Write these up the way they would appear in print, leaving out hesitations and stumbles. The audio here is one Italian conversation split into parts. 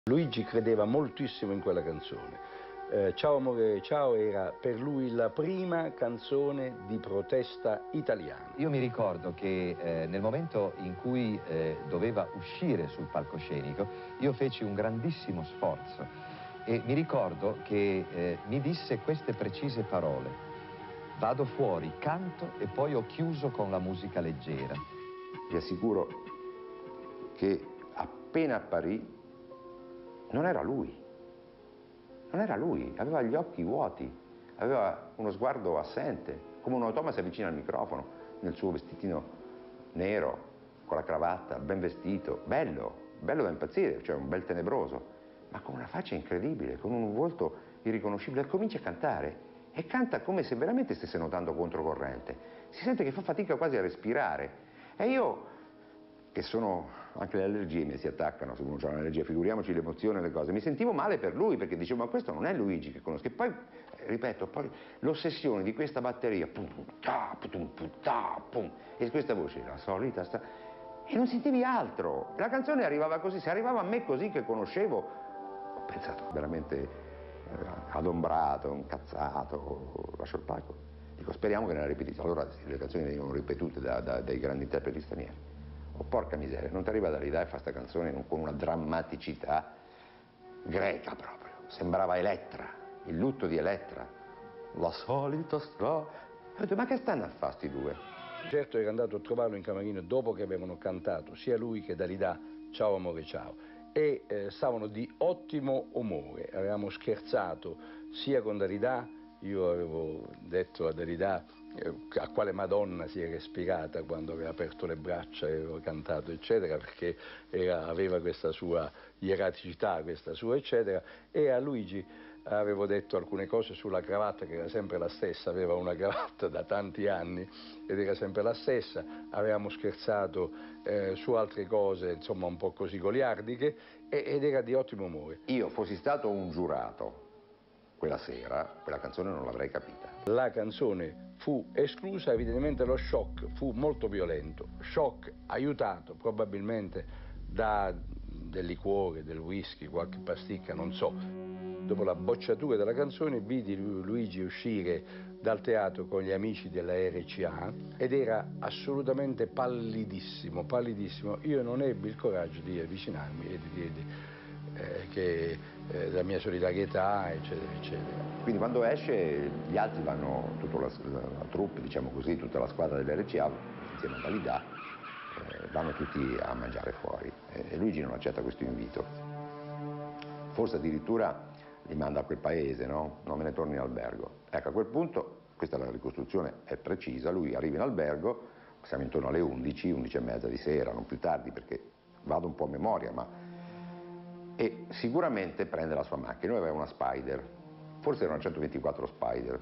Luigi credeva moltissimo in quella canzone. Ciao amore, ciao era per lui la prima canzone di protesta italiana. Io mi ricordo che nel momento in cui doveva uscire sul palcoscenico, io feci un grandissimo sforzo e mi ricordo che mi disse queste precise parole: vado fuori, canto e poi ho chiuso con la musica leggera. Vi assicuro che appena apparì non era lui. Non era lui, aveva gli occhi vuoti, aveva uno sguardo assente, come un automa si avvicina al microfono, nel suo vestitino nero, con la cravatta, ben vestito, bello da impazzire, cioè un bel tenebroso, ma con una faccia incredibile, con un volto irriconoscibile. Comincia a cantare e canta come se veramente stesse nuotando controcorrente. Si sente che fa fatica quasi a respirare. E io, che sono... anche le allergie mi si attaccano, se uno ha un'allergia, figuriamoci l'emozione e le cose. Mi sentivo male per lui, perché dicevo, ma questo non è Luigi che conosco. E poi, ripeto, poi l'ossessione di questa batteria, pum, ta, pum, ta, pum, e questa voce, la solita, e non sentivi altro. La canzone arrivava così, se arrivava a me così che conoscevo, ho pensato veramente adombrato, incazzato, lascio il palco. Dico, speriamo che nella ripetizione, allora le canzoni venivano ripetute dai grandi interpreti stranieri. Oh, porca miseria, non ti arriva Dalida e fa sta canzone con una drammaticità greca proprio. Sembrava Elettra, il lutto di Elettra. La solita strada. Ho detto, ma che stanno a fare sti due? Certo era andato a trovarlo in camerino dopo che avevano cantato sia lui che Dalida Ciao amore ciao, e stavano di ottimo umore. Avevamo scherzato sia con Dalida, io avevo detto a Dalida a quale Madonna si era ispirata quando aveva aperto le braccia e aveva cantato eccetera, perché aveva questa sua ieraticità, questa sua eccetera, e a Luigi avevo detto alcune cose sulla cravatta, che era sempre la stessa, aveva una cravatta da tanti anni ed era sempre la stessa. Avevamo scherzato su altre cose, insomma un po' così goliardiche, ed era di ottimo umore. Io fossi stato un giurato quella sera, quella canzone non l'avrei capita. La canzone fu esclusa, evidentemente lo shock fu molto violento, shock aiutato probabilmente del liquore, del whisky, qualche pasticca, non so. Dopo la bocciatura della canzone vidi Luigi uscire dal teatro con gli amici della RCA ed era assolutamente pallidissimo, pallidissimo. Io non ebbi il coraggio di avvicinarmi e di dirgli che la mia solidarietà, eccetera, eccetera. Quindi quando esce gli altri vanno, tutta la troupe, diciamo così, tutta la squadra dell'RCA, insieme a Dalida, vanno tutti a mangiare fuori e Luigi non accetta questo invito. Forse addirittura li manda a quel paese, no? Non me ne torni in albergo. Ecco, a quel punto, questa la ricostruzione è precisa, lui arriva in albergo, siamo intorno alle 11, 11 e mezza di sera, non più tardi perché vado un po' a memoria, ma... E sicuramente prende la sua macchina, lui aveva una Spider, forse era una 124 Spider.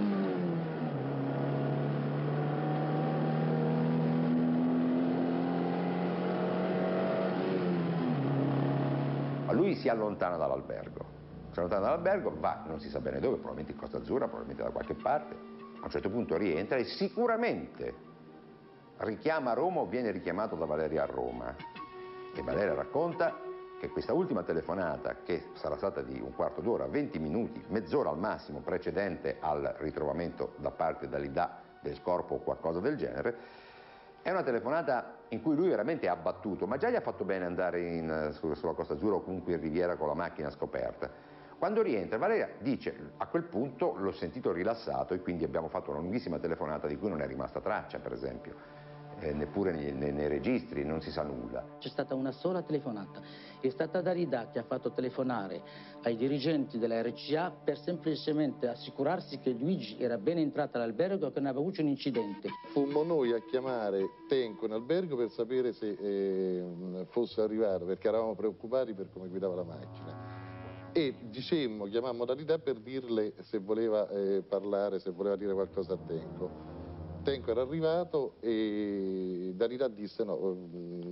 Ma lui si allontana dall'albergo, va, non si sa bene dove, probabilmente in Costa Azzurra, probabilmente da qualche parte, a un certo punto rientra e sicuramente richiama a Roma o viene richiamato da Valeria a Roma. E Valeria racconta che questa ultima telefonata, che sarà stata di un quarto d'ora, 20 minuti, mezz'ora al massimo precedente al ritrovamento da parte Dalida del corpo o qualcosa del genere, è una telefonata in cui lui veramente è abbattuto, ma già gli ha fatto bene andare sulla Costa Azzurra o comunque in riviera con la macchina scoperta. Quando rientra, Valeria dice, a quel punto l'ho sentito rilassato e quindi abbiamo fatto una lunghissima telefonata di cui non è rimasta traccia, per esempio. Neppure nei registri, non si sa nulla. C'è stata una sola telefonata, è stata Dalida che ha fatto telefonare ai dirigenti della RCA per semplicemente assicurarsi che Luigi era ben entrato all'albergo e che non aveva avuto un incidente. Fummo noi a chiamare Tenco in albergo per sapere se fosse arrivato, perché eravamo preoccupati per come guidava la macchina. E chiamammo Dalida per dirle se voleva parlare, se voleva dire qualcosa a Tenco. Tenco era arrivato e Dalida disse no,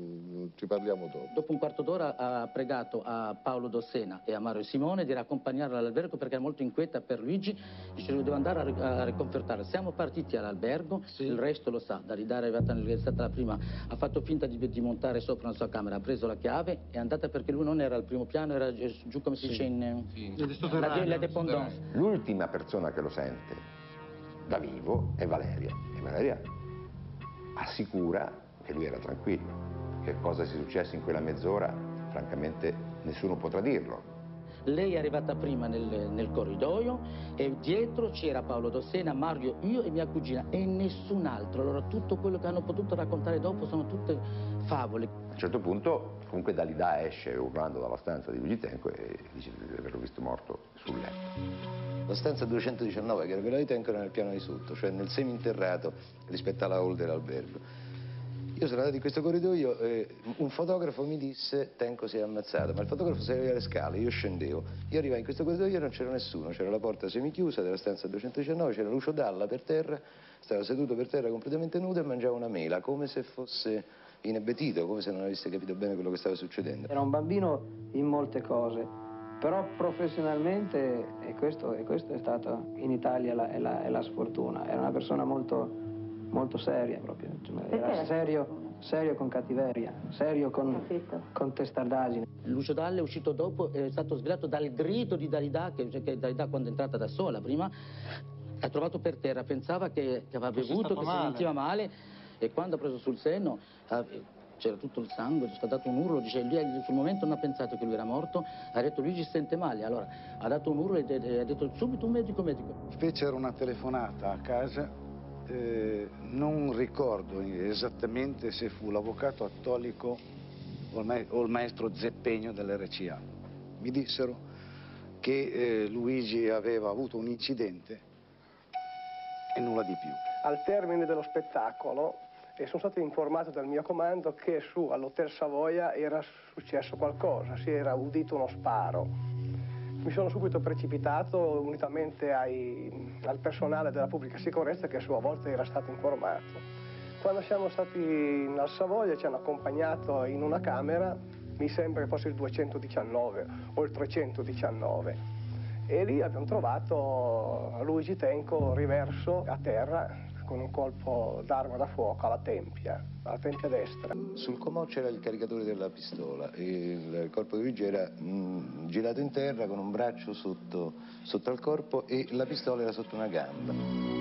ci parliamo dopo. Dopo un quarto d'ora ha pregato a Paolo Dossena e a Mario Simone di raccompagnarla all'albergo perché era molto inquieta per Luigi, dice che devo andare a riconfortarla. Siamo partiti all'albergo, sì. Il resto lo sa, Dalida è stata la prima, ha fatto finta di montare sopra la sua camera, ha preso la chiave e è andata perché lui non era al primo piano, era giù come si dice in la dépendance. L'ultima persona che lo sente da vivo è Valeria, e Valeria assicura che lui era tranquillo. Che cosa sia successo in quella mezz'ora, francamente nessuno potrà dirlo. Lei è arrivata prima nel corridoio e dietro c'era Paolo Dossena, Mario, io e mia cugina e nessun altro. Allora tutto quello che hanno potuto raccontare dopo sono tutte favole. A un certo punto comunque Dalida esce urlando dalla stanza di Luigi Tenco e dice di averlo visto morto sul letto. La stanza 219, che era quella di Tenco, era nel piano di sotto, cioè nel seminterrato rispetto alla hall dell'albergo. Io sono andato in questo corridoio e un fotografo mi disse Tenco si è ammazzato, ma il fotografo saleva alle scale, io scendevo. Io arrivai in questo corridoio e non c'era nessuno, c'era la porta semichiusa della stanza 219, c'era Lucio Dalla per terra, stava seduto per terra completamente nudo e mangiava una mela, come se fosse inebetito, come se non avesse capito bene quello che stava succedendo. Era un bambino in molte cose, però professionalmente, e questo è stato in Italia la sfortuna, era una persona molto seria proprio, era serio con cattiveria, serio con testardaggine. Lucio Dalla è uscito dopo, è stato svegliato dal grido di Dalida, che Dalida quando è entrata da sola prima, ha trovato per terra, pensava che aveva bevuto, che si sentiva male, e quando ha preso sul seno c'era tutto il sangue, ci è stato dato un urlo, dice, lui sul momento non ha pensato che lui era morto, ha detto Luigi si sente male, allora ha dato un urlo e ha detto subito un medico. Fecero una telefonata a casa. Non ricordo esattamente se fu l'avvocato Attolico o il maestro Zeppegno dell'RCA. Mi dissero che Luigi aveva avuto un incidente e nulla di più. Al termine dello spettacolo sono stato informato dal mio comando che su all'Hotel Savoia era successo qualcosa, si era udito uno sparo. Mi sono subito precipitato unitamente al personale della pubblica sicurezza che a sua volta era stato informato. Quando siamo stati al Savoia ci hanno accompagnato in una camera, mi sembra che fosse il 219 o il 319, e lì abbiamo trovato Luigi Tenco riverso a terra con un colpo d'arma da fuoco alla tempia destra. Sul comò c'era il caricatore della pistola e il corpo di Luigi era girato in terra con un braccio sotto al corpo e la pistola era sotto una gamba.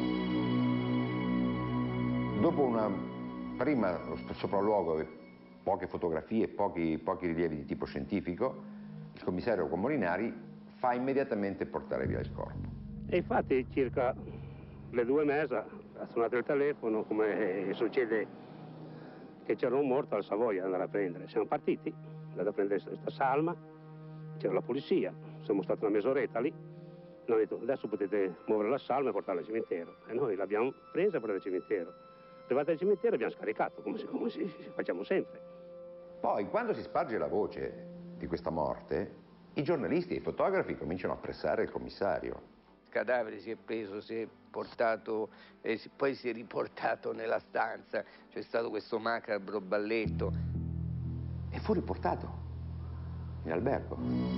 Dopo una prima sopralluogo, poche fotografie, pochi rilievi di tipo scientifico, il commissario Molinari fa immediatamente portare via il corpo. E infatti circa le 2:30 ha suonato il telefono, come succede che c'era un morto al Savoia da andare a prendere. Siamo partiti, andati a prendere questa salma, c'era la polizia, siamo stati una mezz'oretta lì, hanno detto adesso potete muovere la salma e portarla al cimitero. E noi l'abbiamo presa e portata al cimitero. Arrivati al cimitero abbiamo scaricato, come facciamo sempre. Poi quando si sparge la voce di questa morte, i giornalisti e i fotografi cominciano a pressare il commissario. Il cadavere si è preso, si è portato e poi si è riportato nella stanza, c'è stato questo macabro balletto. E fu riportato in albergo.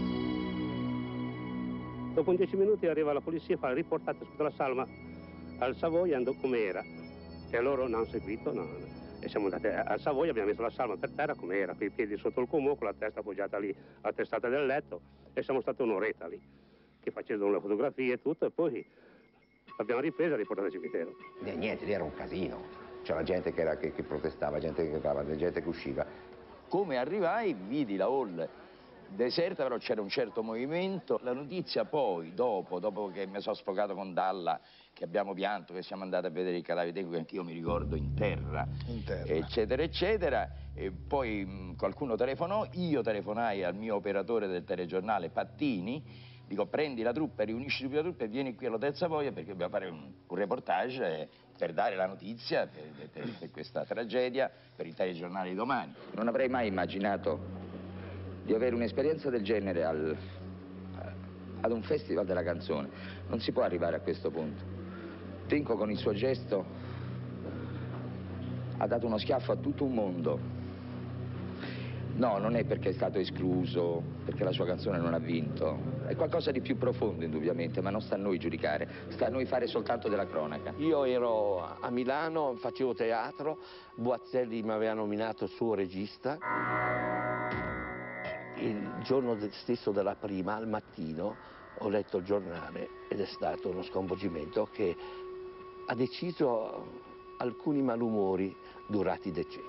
Dopo 10 minuti arriva la polizia e fa riportate tutta la salma al Savoia come era. E loro non hanno seguito, no. E siamo andati al Savoia, abbiamo messo la salma per terra come era, con i piedi sotto il comò, con la testa appoggiata lì alla testata del letto, e siamo stati un'oretta lì, che facevano le fotografie e tutto, e poi l'abbiamo ripresa e riportata al cimitero. Niente, lì era un casino. C'era gente che protestava, gente che entrava, gente che usciva. Come arrivai, vidi la hall deserta, però c'era un certo movimento. La notizia poi, dopo che mi sono sfogato con Dalla, che abbiamo pianto, che siamo andati a vedere il cadavere, che anch'io mi ricordo in terra, eccetera, eccetera. E poi qualcuno telefonò, io telefonai al mio operatore del telegiornale, Pattini, dico prendi la truppa, riunisci subito la truppa e vieni qui all'Hotel Savoia perché dobbiamo fare un reportage per dare la notizia per questa tragedia per il telegiornale di domani. Non avrei mai immaginato di avere un'esperienza del genere ad un festival della canzone. Non si può arrivare a questo punto. Tenco con il suo gesto ha dato uno schiaffo a tutto un mondo No, non è perché è stato escluso, perché la sua canzone non ha vinto. È qualcosa di più profondo, indubbiamente, ma non sta a noi giudicare, sta a noi fare soltanto della cronaca. Io ero a Milano, facevo teatro, Boazzelli mi aveva nominato suo regista. Il giorno stesso della prima, al mattino, ho letto il giornale ed è stato uno sconvolgimento che ha deciso alcuni malumori durati decenni.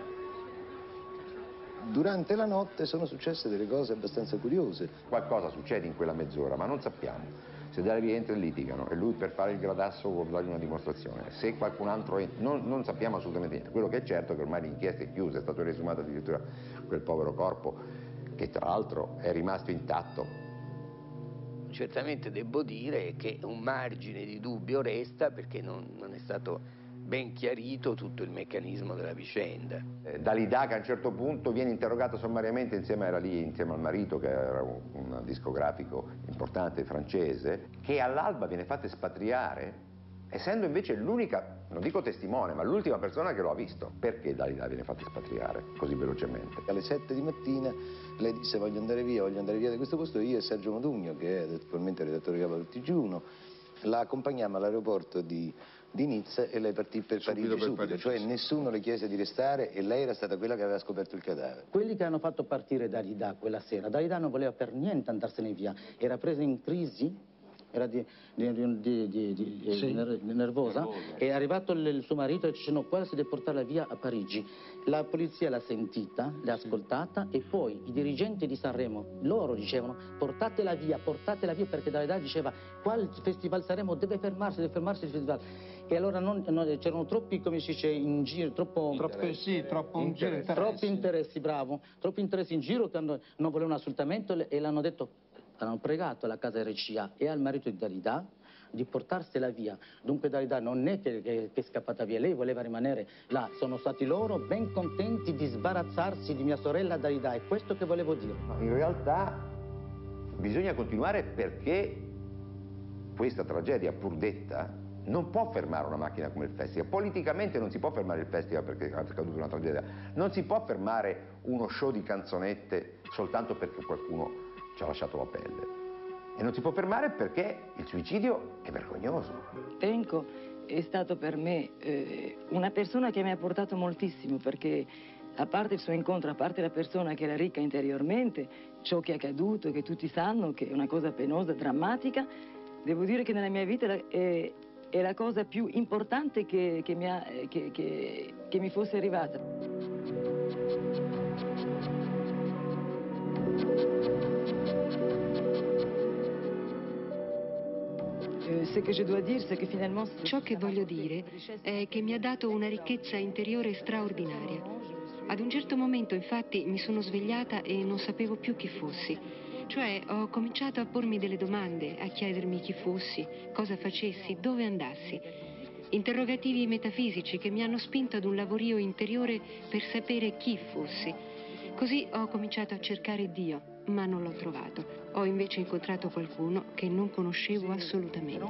Durante la notte sono successe delle cose abbastanza curiose. Qualcosa succede in quella mezz'ora, ma non sappiamo. Se D'Alì entra e litigano e lui per fare il gradasso vuole dargli una dimostrazione, se qualcun altro entra, non sappiamo assolutamente niente. Quello che è certo è che ormai l'inchiesta è chiusa, è stato riesumato addirittura quel povero corpo che tra l'altro è rimasto intatto. Certamente devo dire che un margine di dubbio resta perché non è stato ben chiarito tutto il meccanismo della vicenda. Dalida, che a un certo punto viene interrogato sommariamente insieme al marito, che era un discografico importante francese, che all'alba viene fatto espatriare, essendo invece l'unica, non dico testimone, ma l'ultima persona che lo ha visto. Perché Dalida viene fatto espatriare così velocemente? Alle 7 di mattina lei disse voglio andare via da questo posto. Io e Sergio Modugno, che è attualmente redattore capo del TG1, la accompagniamo all'aeroporto di Nizza e lei partì per Parigi subito, cioè nessuno le chiese di restare e lei era stata quella che aveva scoperto il cadavere. Quelli che hanno fatto partire Dalida quella sera, Dalida non voleva per niente andarsene via, era presa in crisi, era nervosa, è arrivato il suo marito e dicevano quasi di portarla via a Parigi. La polizia l'ha sentita, l'ha ascoltata e poi i dirigenti di Sanremo, loro dicevano portatela via perché Dalida diceva qua il Festival Sanremo deve fermarsi il festival. E allora c'erano troppi, come si dice, in giro, troppi interessi, bravo, troppi interessi in giro che non volevano assolutamente e l'hanno detto, hanno pregato alla casa RCA e al marito di Dalida di portarsela via. Dunque Dalida non è che è scappata via, lei voleva rimanere là. Sono stati loro ben contenti di sbarazzarsi di mia sorella Dalida, è questo che volevo dire. In realtà bisogna continuare perché questa tragedia pur detta non può fermare una macchina come il festival. Politicamente non si può fermare il festival perché è accaduta una tragedia. Non si può fermare uno show di canzonette soltanto perché qualcuno ci ha lasciato la pelle. E non si può fermare perché il suicidio è vergognoso. Tenco è stato per me una persona che mi ha portato moltissimo, perché a parte il suo incontro, a parte la persona che era ricca interiormente, ciò che è accaduto, che tutti sanno che è una cosa penosa, drammatica, devo dire che nella mia vita è la cosa più importante che mi fosse arrivata. Ciò che voglio dire è che mi ha dato una ricchezza interiore straordinaria. Ad un certo momento, infatti, mi sono svegliata e non sapevo più chi fossi. Cioè, ho cominciato a pormi delle domande, a chiedermi chi fossi, cosa facessi, dove andassi. Interrogativi metafisici che mi hanno spinto ad un lavorio interiore per sapere chi fossi. Così ho cominciato a cercare Dio, ma non l'ho trovato. Ho invece incontrato qualcuno che non conoscevo assolutamente.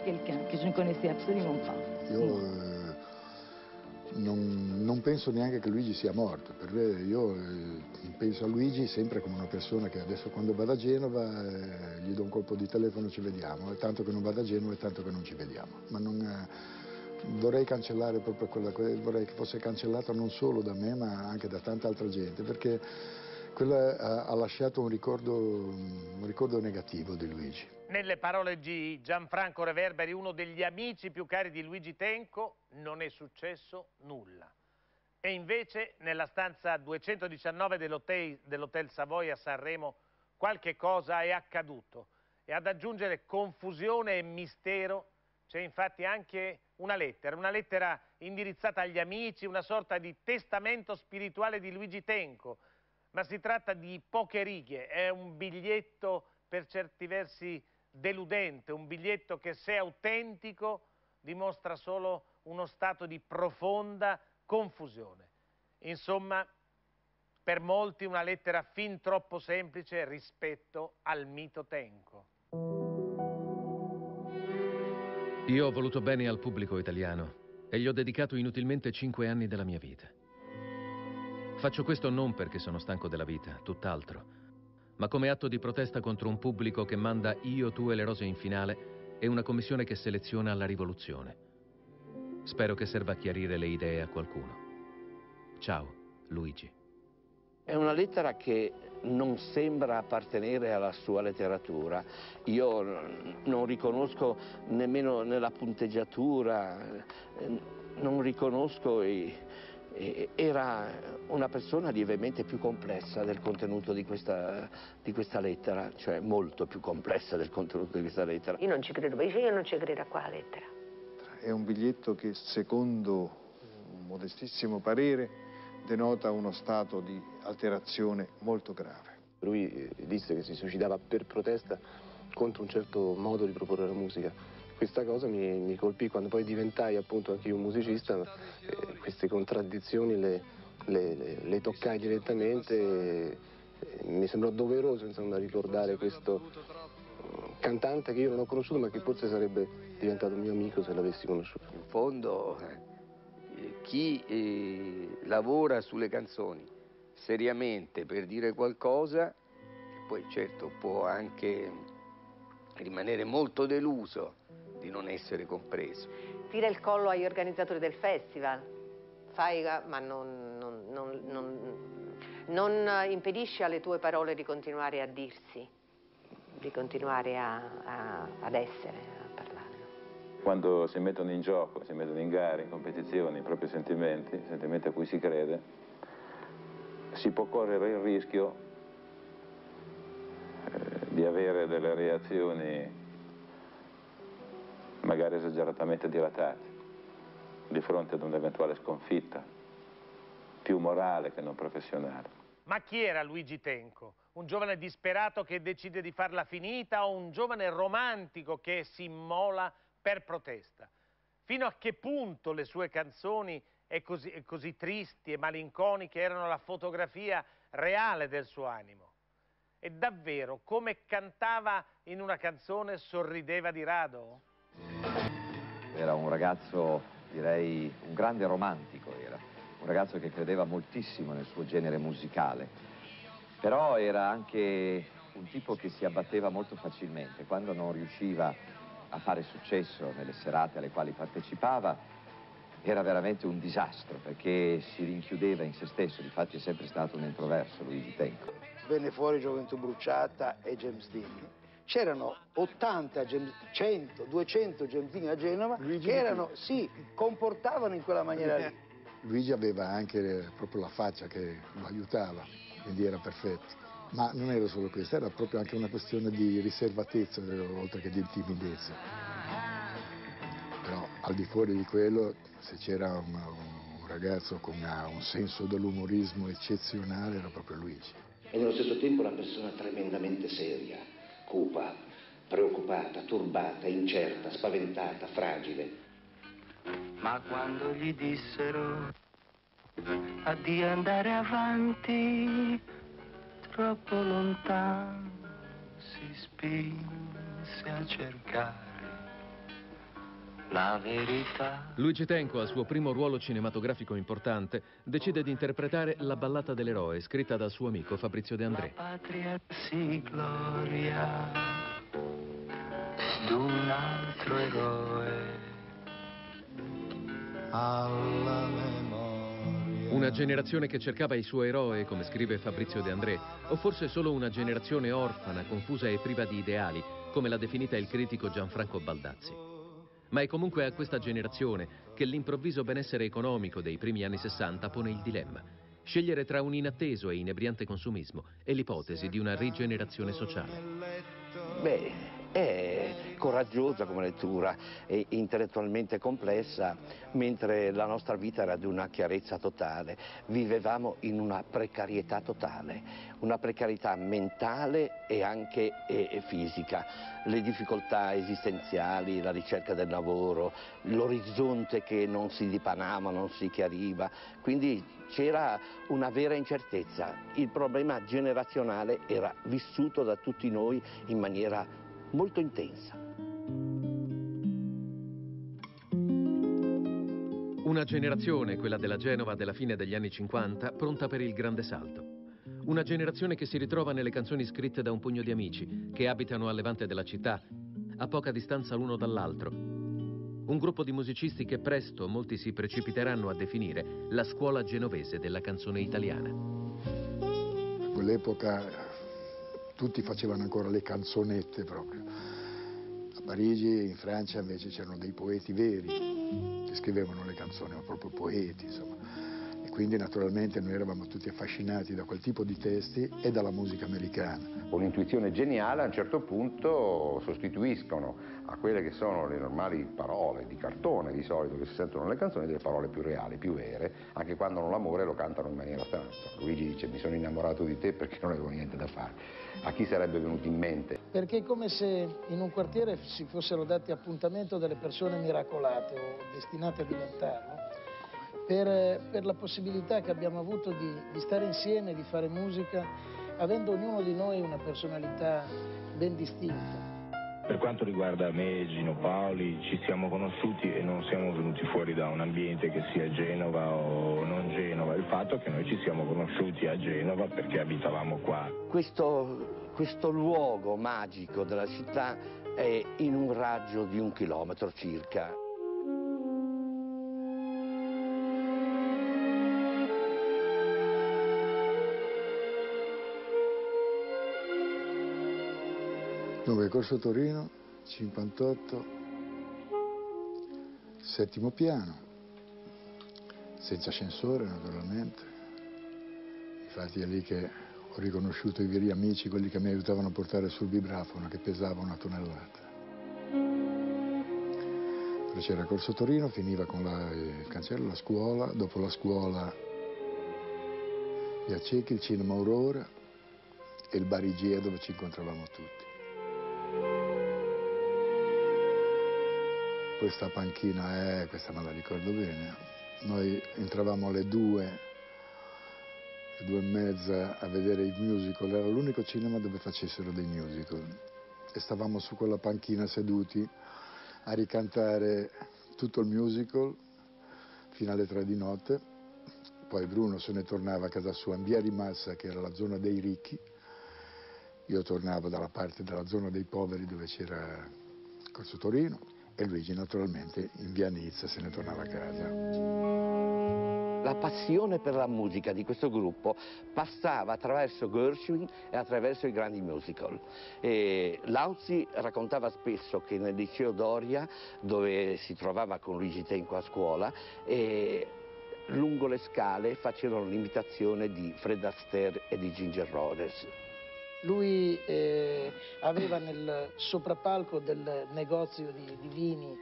Io non penso neanche che Luigi sia morto. Per me, io penso a Luigi sempre come una persona che adesso quando vado a Genova gli do un colpo di telefono e ci vediamo. È tanto che non vado a Genova e tanto che non ci vediamo. Ma non... Vorrei cancellare proprio vorrei che fosse cancellata non solo da me ma anche da tanta altra gente, perché quella ha lasciato un ricordo negativo di Luigi. Nelle parole di Gianfranco Reverberi, uno degli amici più cari di Luigi Tenco, non è successo nulla. E invece nella stanza 219 dell'Hotel Savoy a Sanremo qualche cosa è accaduto. E ad aggiungere confusione e mistero c'è infatti anche una lettera indirizzata agli amici, una sorta di testamento spirituale di Luigi Tenco, ma si tratta di poche righe, è un biglietto per certi versi deludente, un biglietto che se autentico dimostra solo uno stato di profonda confusione. Insomma, per molti una lettera fin troppo semplice rispetto al mito Tenco. Io ho voluto bene al pubblico italiano e gli ho dedicato inutilmente 5 anni della mia vita. Faccio questo non perché sono stanco della vita, tutt'altro, ma come atto di protesta contro un pubblico che manda Io, tu e le rose in finale e una commissione che seleziona la rivoluzione. Spero che serva a chiarire le idee a qualcuno. Ciao, Luigi. È una lettera che non sembra appartenere alla sua letteratura. Io non riconosco nemmeno nella punteggiatura, non riconosco... Era una persona lievemente più complessa del contenuto di questa lettera, cioè molto più complessa del contenuto di questa lettera. Io non ci credo, io non ci credo a quella lettera. È un biglietto che, secondo un modestissimo parere, denota uno stato di alterazione molto grave. Lui disse che si suicidava per protesta contro un certo modo di proporre la musica. Questa cosa mi colpì quando poi diventai appunto anche io un musicista, queste contraddizioni le toccai direttamente, mi sembrò doveroso insomma ricordare questo cantante che io non ho conosciuto ma che forse sarebbe diventato mio amico se l'avessi conosciuto. In fondo chi lavora sulle canzoni seriamente per dire qualcosa, poi certo può anche rimanere molto deluso di non essere compreso. Tira il collo agli organizzatori del festival, ma non impedisce alle tue parole di continuare a dirsi, di continuare ad essere, a parlare. Quando si mettono in gioco, si mettono in gare, in competizioni, i propri sentimenti a cui si crede, si può correre il rischio di avere delle reazioni magari esageratamente dilatate, di fronte ad un'eventuale sconfitta, più morale che non professionale. Ma chi era Luigi Tenco? Un giovane disperato che decide di farla finita o un giovane romantico che si immola per protesta? Fino a che punto le sue canzoni così tristi e malinconiche erano la fotografia reale del suo animo? E davvero, come cantava in una canzone, sorrideva di rado? Era un ragazzo, direi, un grande romantico era, un ragazzo che credeva moltissimo nel suo genere musicale, però era anche un tipo che si abbatteva molto facilmente. Quando non riusciva a fare successo nelle serate alle quali partecipava, era veramente un disastro, perché si rinchiudeva in se stesso. Difatti è sempre stato un introverso Luigi Tenco. Venne fuori Gioventù Bruciata e James Dean. C'erano 80, 100, 200 James Dean a Genova che si comportavano in quella maniera lì. Luigi aveva anche proprio la faccia che lo aiutava, quindi era perfetto. Ma non era solo questo, era proprio anche una questione di riservatezza, oltre che di timidezza. Però al di fuori di quello, se c'era un ragazzo con un senso dell'umorismo eccezionale, era proprio Luigi. E nello stesso tempo una persona tremendamente seria, cupa, preoccupata, turbata, incerta, spaventata, fragile. Ma quando gli dissero addio andare avanti, troppo lontano si spinse a cercare la verità. Luigi Tenco, al suo primo ruolo cinematografico importante, decide di interpretare La ballata dell'eroe, scritta dal suo amico Fabrizio De André. La patria si gloria d'un altro eroe. Alla memoria. Una generazione che cercava il suo eroe, come scrive Fabrizio De André, o forse solo una generazione orfana, confusa e priva di ideali, come l'ha definita il critico Gianfranco Baldazzi. Ma è comunque a questa generazione che l'improvviso benessere economico dei primi anni 60 pone il dilemma: scegliere tra un inatteso e inebriante consumismo e l'ipotesi di una rigenerazione sociale. Beh, è coraggiosa come lettura e intellettualmente complessa, mentre la nostra vita era di una chiarezza totale. Vivevamo in una precarietà totale, una precarietà mentale e anche fisica. Le difficoltà esistenziali, la ricerca del lavoro, l'orizzonte che non si dipanava, non si chiariva, quindi c'era una vera incertezza. Il problema generazionale era vissuto da tutti noi in maniera molto intensa. Una generazione, quella della Genova della fine degli anni 50, pronta per il grande salto. Una generazione che si ritrova nelle canzoni scritte da un pugno di amici che abitano a levante della città, a poca distanza l'uno dall'altro. Un gruppo di musicisti che presto molti si precipiteranno a definire la scuola genovese della canzone italiana. In quell'epoca tutti facevano ancora le canzonette proprio. A Parigi, in Francia invece c'erano dei poeti veri che scrivevano le canzoni, ma proprio poeti, insomma. E quindi naturalmente noi eravamo tutti affascinati da quel tipo di testi e dalla musica americana. Con un'intuizione geniale a un certo punto sostituiscono a quelle che sono le normali parole di cartone di solito che si sentono nelle canzoni delle parole più reali, più vere, anche quando non l'amore lo cantano in maniera strana. Luigi dice: mi sono innamorato di te perché non avevo niente da fare. A chi sarebbe venuto in mente? Perché è come se in un quartiere si fossero dati appuntamento delle persone miracolate o destinate a diventarlo, per la possibilità che abbiamo avuto di stare insieme, di fare musica, avendo ognuno di noi una personalità ben distinta. Per quanto riguarda me e Gino Paoli, ci siamo conosciuti e non siamo venuti fuori da un ambiente che sia Genova o non Genova. Il fatto è che noi ci siamo conosciuti a Genova perché abitavamo qua. Questo luogo magico della città è in un raggio di 1 chilometro circa. Dunque, Corso Torino, 58, 7° piano, senza ascensore naturalmente. Infatti è lì che ho riconosciuto i veri amici, quelli che mi aiutavano a portare sul vibrafono, che pesava 1 tonnellata. Però c'era Corso Torino, finiva con il cancello, la scuola, dopo la scuola via Cecchi, il cinema Aurora e il bar Igea dove ci incontravamo tutti. Questa panchina questa me la ricordo bene, noi entravamo alle 2 e mezza a vedere i musical, era l'unico cinema dove facessero dei musical e stavamo su quella panchina seduti a ricantare tutto il musical fino alle 3 di notte, poi Bruno se ne tornava a casa sua in via Rimassa che era la zona dei ricchi, io tornavo dalla parte della zona dei poveri dove c'era Corso Torino. E Luigi naturalmente in via Nizza se ne tornava a casa. La passione per la musica di questo gruppo passava attraverso Gershwin e attraverso i grandi musical. Lauzi raccontava spesso che nel liceo Doria, dove si trovava con Luigi Tenco a scuola, lungo le scale facevano l'imitazione di Fred Astaire e di Ginger Rogers. Lui aveva nel soprapalco del negozio di vini,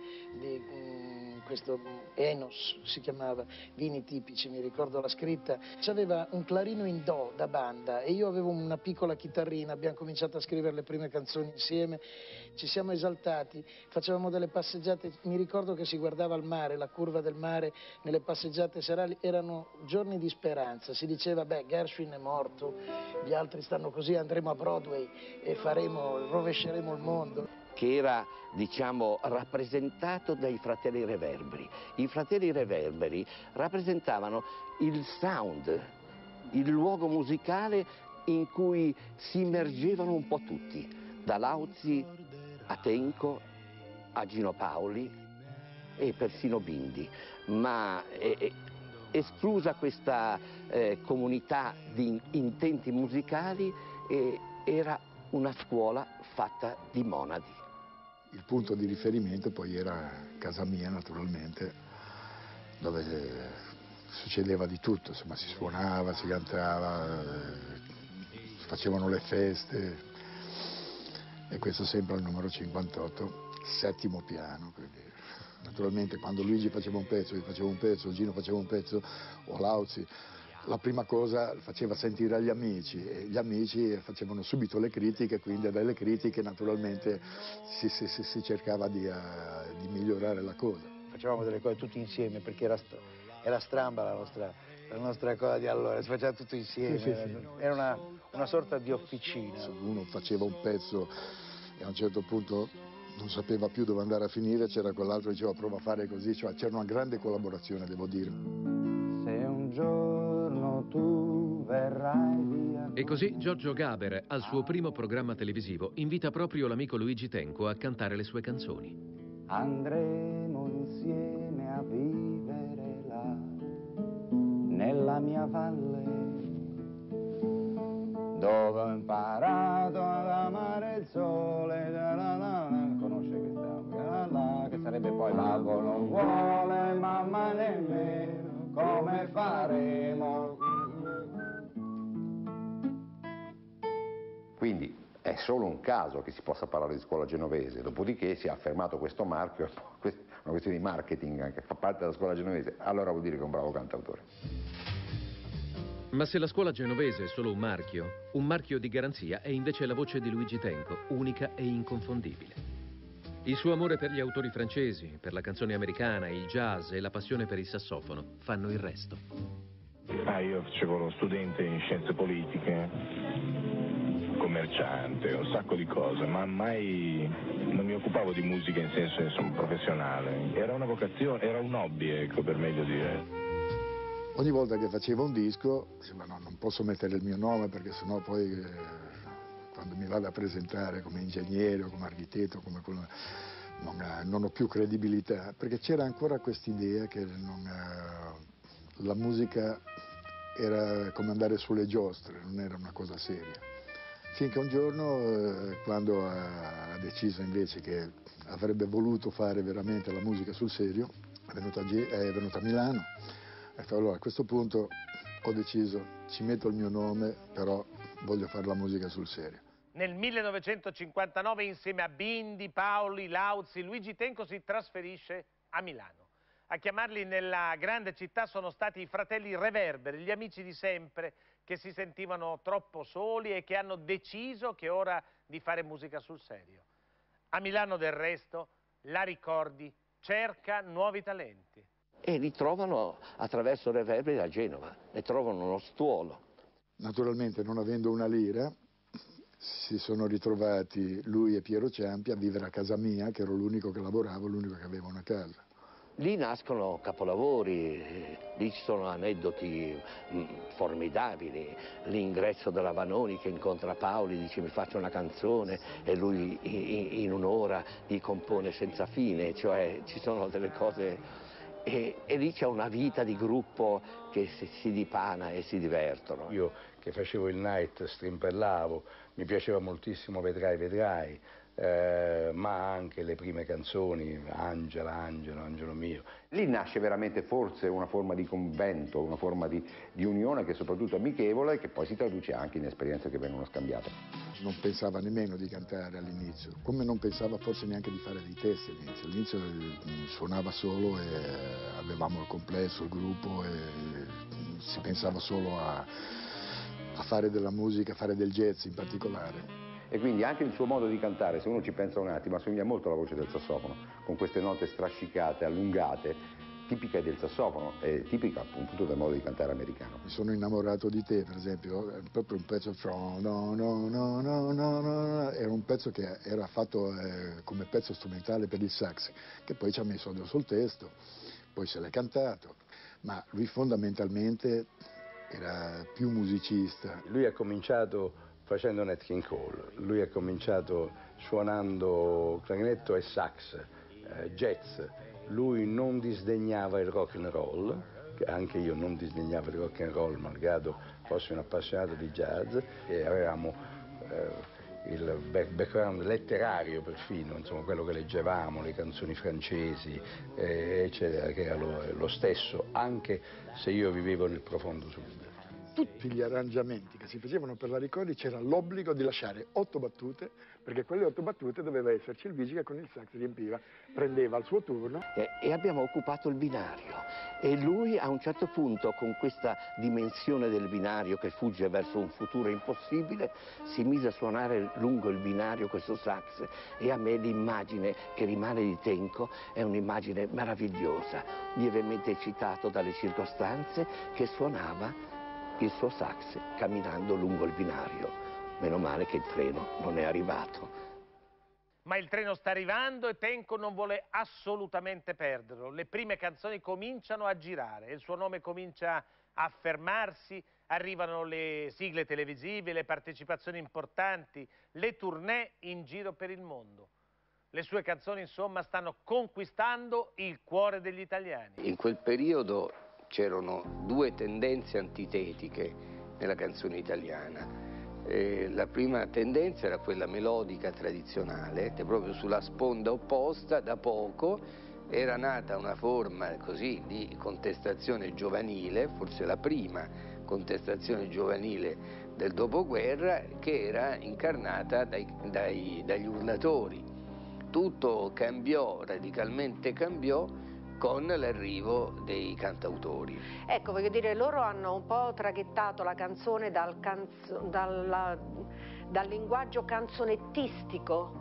questo Enos si chiamava, vini tipici, mi ricordo la scritta, c'aveva un clarino in do da banda e io avevo una piccola chitarrina, abbiamo cominciato a scrivere le prime canzoni insieme, ci siamo esaltati, facevamo delle passeggiate, mi ricordo che si guardava al mare, la curva del mare nelle passeggiate serali, erano giorni di speranza, si diceva beh Gershwin è morto, gli altri stanno così, andremo a Broadway e rovesceremo il mondo. Che era, diciamo, rappresentato dai Fratelli Reverberi. I Fratelli Reverberi rappresentavano il sound, il luogo musicale in cui si immergevano un po' tutti, da Lauzi a Tenco, a Gino Paoli e persino Bindi, ma esclusa questa comunità di intenti musicali, era una scuola fatta di monadi. Il punto di riferimento poi era casa mia naturalmente, dove succedeva di tutto, insomma si suonava, si cantava, si facevano le feste e questo sempre al numero 58, 7° piano. Quindi, naturalmente quando Luigi faceva un pezzo, io facevo un pezzo, Gino faceva un pezzo o Lauzi, la prima cosa faceva sentire agli amici e gli amici facevano subito le critiche, quindi dalle critiche naturalmente si cercava di migliorare la cosa. Facevamo delle cose tutti insieme perché era stramba la nostra cosa di allora, si faceva tutto insieme, Sì. Era una sorta di officina. Uno faceva un pezzo e a un certo punto non sapeva più dove andare a finire, c'era quell'altro che diceva prova a fare così, cioè c'era una grande collaborazione, devo dire. Se un giorno tu verrai via. E così Giorgio Gaber, al suo primo programma televisivo, invita proprio l'amico Luigi Tenco a cantare le sue canzoni. Andremo insieme a vivere là, nella mia valle, dove ho imparato ad amare il sole. Conosce questa? Che sarebbe poi l'ago non vuole, mamma nemmeno, come faremo? Quindi è solo un caso che si possa parlare di scuola genovese, dopodiché si è affermato questo marchio, una questione di marketing che fa parte della scuola genovese, allora vuol dire che è un bravo cantautore. Ma se la scuola genovese è solo un marchio di garanzia è invece la voce di Luigi Tenco, unica e inconfondibile. Il suo amore per gli autori francesi, per la canzone americana, il jazz e la passione per il sassofono fanno il resto. Io facevo lo studente in scienze politiche, commerciante, un sacco di cose, ma mai non mi occupavo di musica in senso professionale. Era una vocazione, era un hobby, ecco, per meglio dire. Ogni volta che facevo un disco, diceva no, non posso mettere il mio nome perché sennò poi quando mi vado a presentare come ingegnere o come architetto, come quello, non ho più credibilità, perché c'era ancora quest'idea che la musica era come andare sulle giostre, non era una cosa seria. Finché un giorno, quando ha deciso invece che avrebbe voluto fare veramente la musica sul serio, è venuto a Milano. Allora a questo punto ho deciso, ci metto il mio nome, però voglio fare la musica sul serio. Nel 1959 insieme a Bindi, Paoli, Lauzi, Luigi Tenco si trasferisce a Milano. A chiamarli nella grande città sono stati i fratelli Reverberi, gli amici di sempre che si sentivano troppo soli e che hanno deciso che è ora di fare musica sul serio. A Milano del resto, la Ricordi cerca nuovi talenti. E li trovano attraverso Reverberi a Genova, ne trovano uno stuolo. Naturalmente non avendo una lira si sono ritrovati lui e Piero Ciampi a vivere a casa mia, che ero l'unico che lavoravo, l'unico che aveva una casa. Lì nascono capolavori, lì ci sono aneddoti formidabili, l'ingresso della Vanoni che incontra Paoli, dice mi faccio una canzone e lui in un'ora gli compone senza fine, cioè ci sono delle cose. E lì c'è una vita di gruppo che si dipana e si divertono. Io che facevo il night strimpellavo, mi piaceva moltissimo Vedrai, Vedrai, ma anche le prime canzoni, Angela, Angelo, Angelo mio. Lì nasce veramente forse una forma di convento, una forma di unione che è soprattutto amichevole e che poi si traduce anche in esperienze che vengono scambiate. Non pensava nemmeno di cantare all'inizio, come non pensava forse neanche di fare dei testi all'inizio. All'inizio suonava solo e avevamo il complesso, il gruppo e si pensava solo a fare della musica, a fare del jazz in particolare. E quindi anche il suo modo di cantare, se uno ci pensa un attimo, assomiglia molto alla voce del sassofono, con queste note strascicate, allungate, tipiche del sassofono e tipica appunto del modo di cantare americano. Mi sono innamorato di te, per esempio, proprio un pezzo era un pezzo che era fatto come pezzo strumentale per il sax, che poi ci ha messo addosso il testo, poi se l'è cantato, ma lui fondamentalmente era più musicista. Lui ha cominciato facendo Nat King Cole, lui ha cominciato suonando clarinetto e sax, jazz, lui non disdegnava il rock and roll, che anche io non disdegnavo il rock and roll malgrado fossi un appassionato di jazz, e avevamo il background letterario perfino, insomma quello che leggevamo, le canzoni francesi, eccetera, che era lo stesso, anche se io vivevo nel profondo sud. Tutti gli arrangiamenti che si facevano per la Ricordi c'era l'obbligo di lasciare 8 battute, perché quelle 8 battute doveva esserci il vice che con il sax riempiva, prendeva il suo turno. E abbiamo occupato il binario e lui a un certo punto, con questa dimensione del binario che fugge verso un futuro impossibile, si mise a suonare lungo il binario questo sax, e a me l'immagine che rimane di Tenco è un'immagine meravigliosa, lievemente eccitato dalle circostanze, che suonava il suo sax camminando lungo il binario. Meno male che il treno non è arrivato. Ma il treno sta arrivando e Tenco non vuole assolutamente perderlo. Le prime canzoni cominciano a girare, il suo nome comincia a affermarsi, arrivano le sigle televisive, le partecipazioni importanti, le tournée in giro per il mondo. Le sue canzoni, insomma, stanno conquistando il cuore degli italiani. In quel periodo c'erano due tendenze antitetiche nella canzone italiana. La prima tendenza era quella melodica tradizionale, proprio sulla sponda opposta. Da poco era nata una forma così di contestazione giovanile, forse la prima contestazione giovanile del dopoguerra, che era incarnata dagli urlatori. Tutto cambiò, radicalmente cambiò, con l'arrivo dei cantautori. Ecco, voglio dire, loro hanno un po' traghettato la canzone dal linguaggio canzonettistico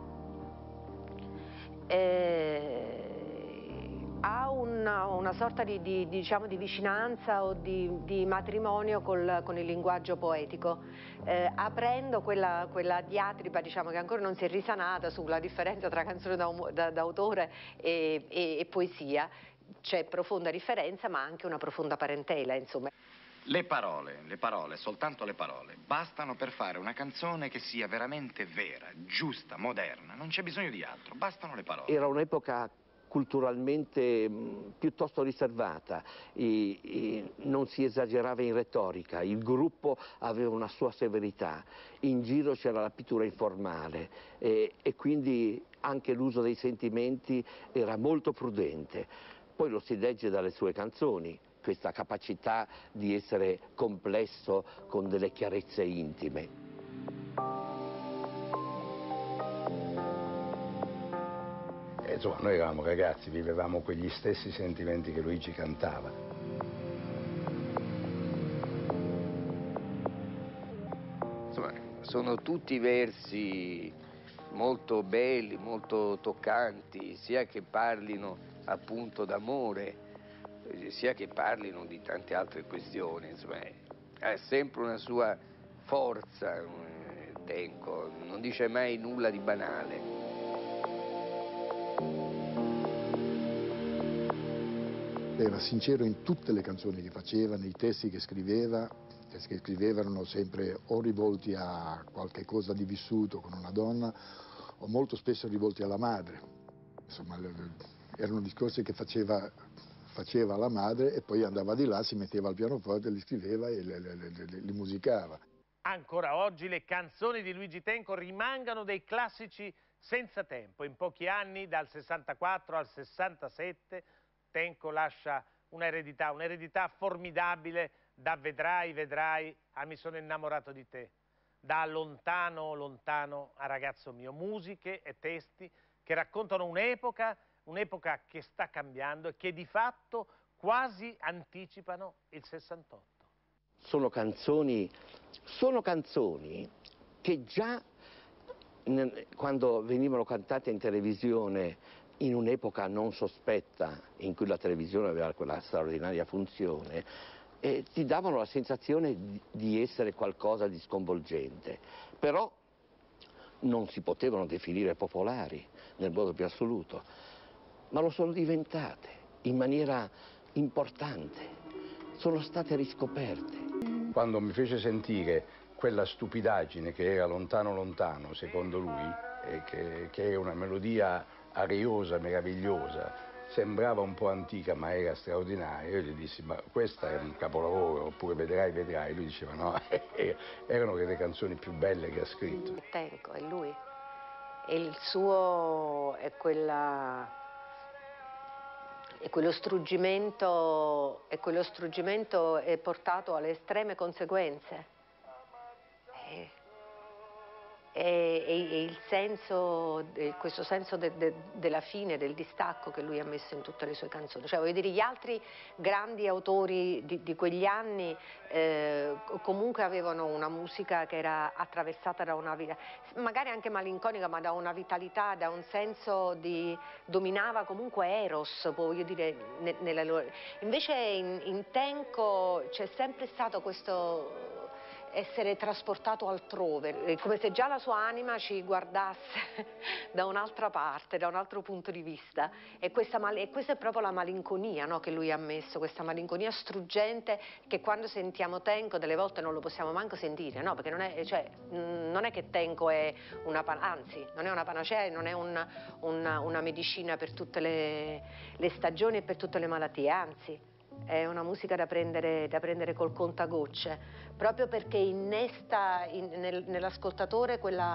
a una sorta di vicinanza o di matrimonio con il linguaggio poetico, aprendo quella diatriba, diciamo, che ancora non si è risanata sulla differenza tra canzone d'autore e poesia. C'è profonda differenza, ma anche una profonda parentela, insomma. Le parole, soltanto le parole, bastano per fare una canzone che sia veramente vera, giusta, moderna. Non c'è bisogno di altro, bastano le parole. Era un'epoca culturalmente piuttosto riservata, non si esagerava in retorica, il gruppo aveva una sua severità, in giro c'era la pittura informale e quindi anche l'uso dei sentimenti era molto prudente. Poi lo si legge dalle sue canzoni, questa capacità di essere complesso con delle chiarezze intime. Insomma, noi eravamo ragazzi, vivevamo quegli stessi sentimenti che Luigi cantava. Insomma, sono tutti versi molto belli, molto toccanti, sia che parlino appunto d'amore, sia che parlino di tante altre questioni. Insomma, ha sempre una sua forza, Tenco, non dice mai nulla di banale. Era sincero in tutte le canzoni che faceva, nei testi che scriveva, che scrivevano sempre o rivolti a qualche cosa di vissuto con una donna o molto spesso rivolti alla madre. Insomma, erano discorsi che faceva alla madre e poi andava di là, si metteva al pianoforte, li scriveva e li musicava. Ancora oggi le canzoni di Luigi Tenco rimangono dei classici senza tempo. In pochi anni, dal 64 al 67, Tenco lascia un'eredità formidabile, da Vedrai, vedrai a Mi sono innamorato di te, da Lontano, lontano a Ragazzo mio, musiche e testi che raccontano un'epoca che sta cambiando e che di fatto quasi anticipano il 68. Sono canzoni che già quando venivano cantate in televisione in un'epoca non sospetta in cui la televisione aveva quella straordinaria funzione, ti davano la sensazione di essere qualcosa di sconvolgente, però non si potevano definire popolari nel modo più assoluto, ma lo sono diventate in maniera importante, sono state riscoperte. Quando mi fece sentire quella stupidaggine che era Lontano lontano, secondo lui, che è una melodia ariosa, meravigliosa, sembrava un po' antica ma era straordinaria, io gli dissi ma questa è un capolavoro, oppure vedrai, vedrai, lui diceva no, erano delle canzoni più belle che ha scritto. Tenco, è lui, e il suo è quello struggimento è portato alle estreme conseguenze. E il senso, questo senso della fine, del distacco che lui ha messo in tutte le sue canzoni. Cioè, voglio dire, gli altri grandi autori di quegli anni comunque avevano una musica che era attraversata da una vita, magari anche malinconica, ma da una vitalità, da un senso di... dominava comunque Eros, voglio dire, nella loro... Invece in Tenco c'è sempre stato questo... essere trasportato altrove, è come se già la sua anima ci guardasse da un'altra parte, da un altro punto di vista, e questa è proprio la malinconia, no, che lui ha messo, questa malinconia struggente che quando sentiamo Tenco delle volte non lo possiamo manco sentire, no, perché non è che Tenco è anzi, non è una panacea, non è una medicina per tutte le stagioni e per tutte le malattie, anzi è una musica da prendere col contagocce, proprio perché innesta nell'ascoltatore quella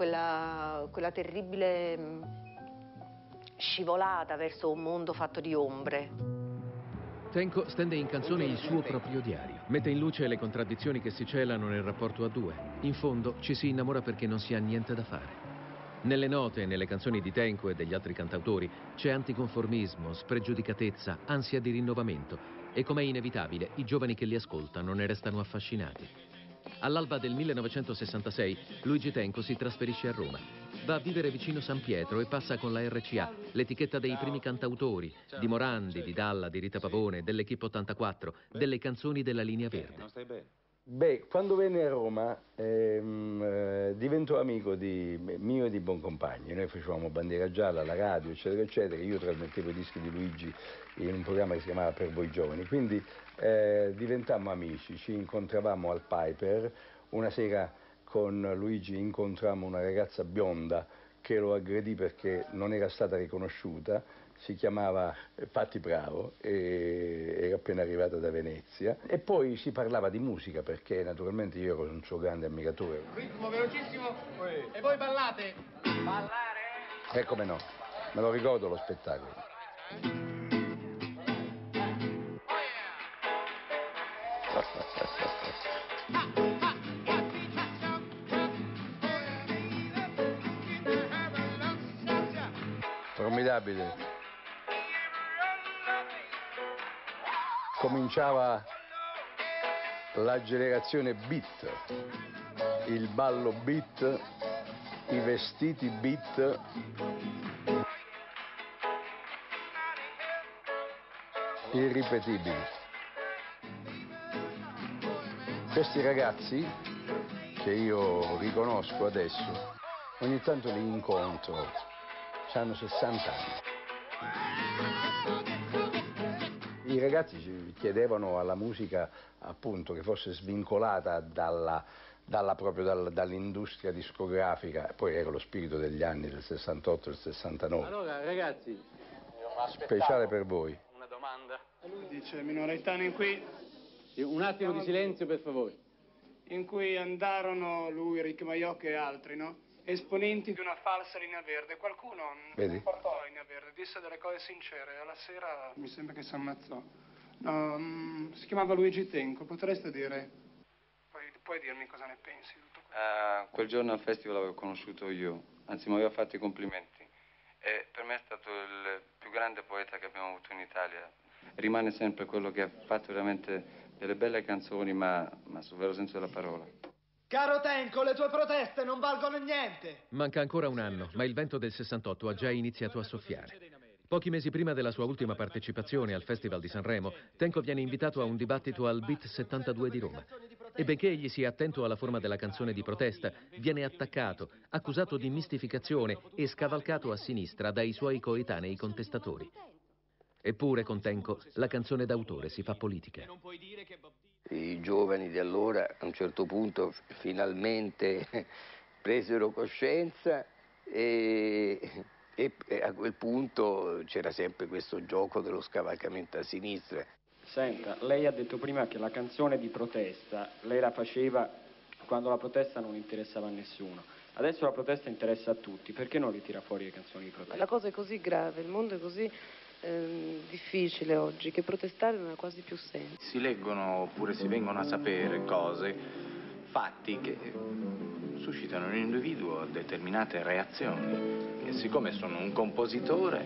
terribile scivolata verso un mondo fatto di ombre. Tenco stende in canzone il suo proprio diario, mette in luce le contraddizioni che si celano nel rapporto a due. In fondo ci si innamora perché non si ha niente da fare. Nelle note e nelle canzoni di Tenco e degli altri cantautori c'è anticonformismo, spregiudicatezza, ansia di rinnovamento e, com'è inevitabile, i giovani che li ascoltano ne restano affascinati. All'alba del 1966 Luigi Tenco si trasferisce a Roma. Va a vivere vicino San Pietro e passa con la RCA, l'etichetta dei primi cantautori, di Morandi, di Dalla, di Rita Pavone, dell'Equipe 84, delle canzoni della Linea Verde. Beh, quando venne a Roma diventò amico mio e di Boncompagni. Noi facevamo Bandiera Gialla alla radio, eccetera, eccetera. Io trasmettevo i dischi di Luigi in un programma che si chiamava Per voi giovani. Quindi diventammo amici, ci incontravamo al Piper. Una sera con Luigi incontrammo una ragazza bionda che lo aggredì perché non era stata riconosciuta. Si chiamava Patti Bravo, e era appena arrivata da Venezia, e poi si parlava di musica perché naturalmente io ero un suo grande ammiratore. Ritmo velocissimo, e voi ballate? Ballare? Come no, me lo ricordo lo spettacolo. Formidabile. Cominciava la generazione beat, il ballo beat, i vestiti beat. Irripetibili. Questi ragazzi, che io riconosco adesso, ogni tanto li incontro, hanno 60 anni. I ragazzi ci chiedevano alla musica, appunto, che fosse svincolata dall'industria discografica, poi era lo spirito degli anni del 68 e del 69. Allora, ragazzi, Speciale per voi. una domanda. Lui dice Minoretano in cui... Un attimo di silenzio, per favore. In cui andarono lui, Rick Maiocco e altri, no? Esponenti di una falsa linea verde. Qualcuno non portò la linea verde, disse delle cose sincere. Alla sera mi sembra che si ammazzò. No, si chiamava Luigi Tenco. Potreste dire? Puoi dirmi cosa ne pensi di tutto questo? Quel giorno al festival l'avevo conosciuto io, anzi mi aveva fatto i complimenti. E per me è stato il più grande poeta che abbiamo avuto in Italia. Rimane sempre quello che ha fatto veramente delle belle canzoni, ma sul vero senso della parola. Caro Tenco, le tue proteste non valgono niente. Manca ancora un anno, ma il vento del 68 ha già iniziato a soffiare. Pochi mesi prima della sua ultima partecipazione al Festival di Sanremo, Tenco viene invitato a un dibattito al Beat 72 di Roma. E benché egli sia attento alla forma della canzone di protesta, viene attaccato, accusato di mistificazione e scavalcato a sinistra dai suoi coetanei contestatori. Eppure con Tenco la canzone d'autore si fa politica. I giovani di allora a un certo punto finalmente presero coscienza e a quel punto c'era sempre questo gioco dello scavalcamento a sinistra. Senta, lei ha detto prima che la canzone di protesta lei la faceva quando la protesta non interessava a nessuno. Adesso la protesta interessa a tutti, perché non ritira fuori le canzoni di protesta? La cosa è così grave, il mondo è così difficile oggi che protestare non ha quasi più senso. Si leggono oppure si vengono a sapere cose, fatti che suscitano nell'individuo determinate reazioni e siccome sono un compositore,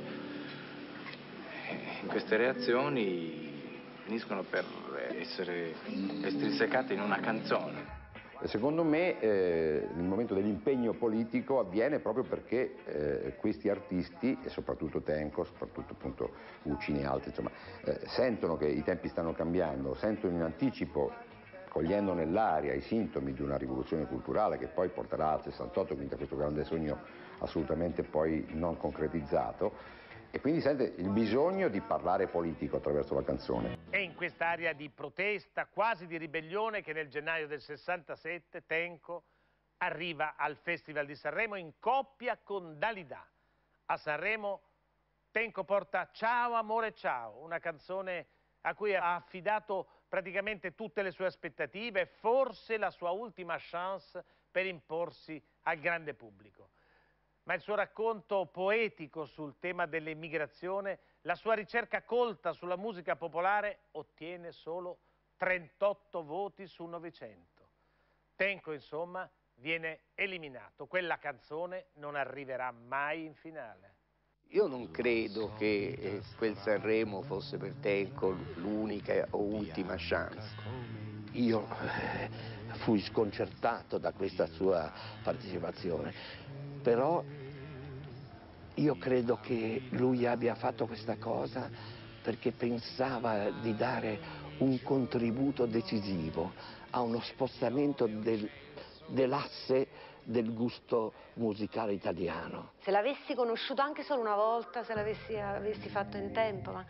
queste reazioni finiscono per essere estrinsecate in una canzone. Secondo me il momento dell'impegno politico avviene proprio perché questi artisti, e soprattutto Tenco, soprattutto appunto Guccini e altri, insomma, sentono che i tempi stanno cambiando, sentono in anticipo cogliendo nell'aria i sintomi di una rivoluzione culturale che poi porterà al 68, quindi a questo grande sogno assolutamente poi non concretizzato, e quindi sente il bisogno di parlare politico attraverso la canzone. È in quest'area di protesta, quasi di ribellione, che nel gennaio del 67 Tenco arriva al Festival di Sanremo in coppia con Dalida. A Sanremo Tenco porta Ciao amore ciao, una canzone a cui ha affidato praticamente tutte le sue aspettative, forse la sua ultima chance per imporsi al grande pubblico. Ma il suo racconto poetico sul tema dell'emigrazione, la sua ricerca colta sulla musica popolare ottiene solo 38 voti su 900. Tenco, insomma, viene eliminato. Quella canzone non arriverà mai in finale. Io non credo che quel Sanremo fosse per Tenco l'unica o ultima chance. Io fui sconcertato da questa sua partecipazione, però io credo che lui abbia fatto questa cosa perché pensava di dare un contributo decisivo a uno spostamento dell'asse del gusto musicale italiano. Se l'avessi conosciuto anche solo una volta, se l'avessi fatto in tempo, ma...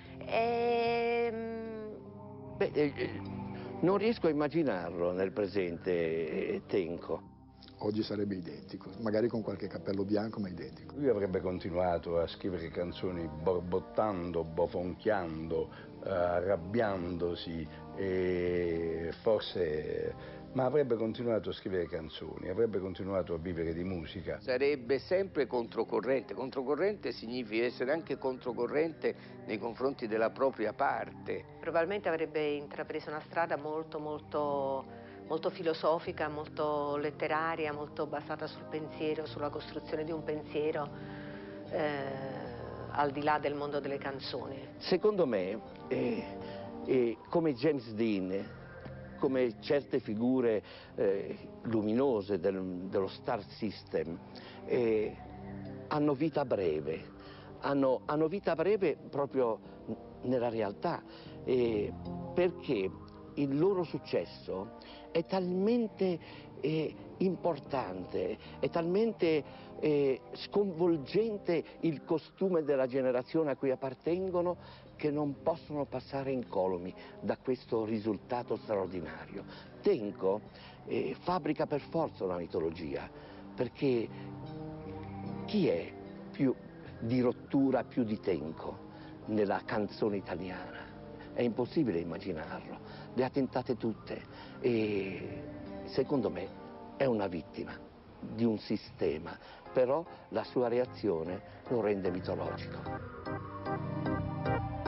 non riesco a immaginarlo nel presente Tenco. Oggi sarebbe identico, magari con qualche cappello bianco, ma identico. Lui avrebbe continuato a scrivere canzoni borbottando, bofonchiando, arrabbiandosi, e forse... ma avrebbe continuato a scrivere canzoni, avrebbe continuato a vivere di musica. Sarebbe sempre controcorrente. Controcorrente significa essere anche controcorrente nei confronti della propria parte. Probabilmente avrebbe intrapreso una strada molto filosofica, molto letteraria, molto basata sul pensiero, sulla costruzione di un pensiero al di là del mondo delle canzoni. Secondo me, come James Dean, come certe figure luminose dello Star System, hanno vita breve, hanno vita breve proprio nella realtà, perché il loro successo è talmente importante, è talmente sconvolgente il costume della generazione a cui appartengono, che non possono passare incolumi da questo risultato straordinario. Tenco fabbrica per forza una mitologia, perché chi è più di rottura, più di Tenco nella canzone italiana? È impossibile immaginarlo, le ha tentate tutte e secondo me è una vittima di un sistema, però la sua reazione lo rende mitologico.